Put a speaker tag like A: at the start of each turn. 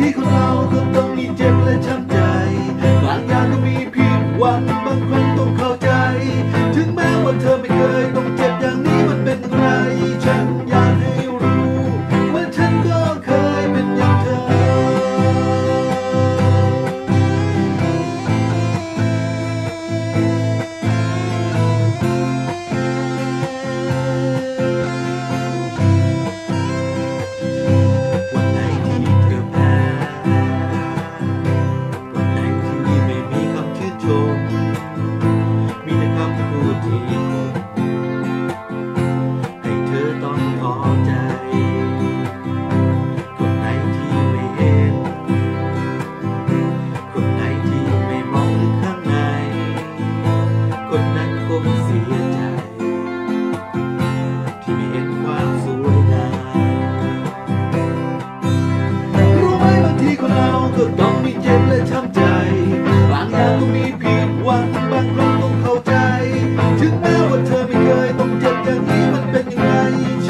A: ทีคนเราก็ต้องมีเจ็บและช้ำใจบางอย่างก็มีผิดหวังบางครั้งต้องเข้าใจถึงแม้ว่าเธอไม่เคยต้องเจ็บอย่างนี้มันเป็นไรฉันอยากให้รู้ว่าฉันก็เคยเป็นอย่างเธอมีแต่คำพูดที่ให้เธอต้องท้อใจคนไหนที่ไม่เห็นคนไหนที่ไม่มองลึกข้างในคนนั้นคงเสียใจที่ไม่เห็นความสวยงามรู้ไหมบางทีคนเราก็ต้องมีเจ็บและช้ำใจบางอย่างก็มีผิดหวังบางครั้งต้องเข้าใจถึงแม้ว่าเธอไม่เคยต้องเจ็บอย่างนี้มันเป็นยังไง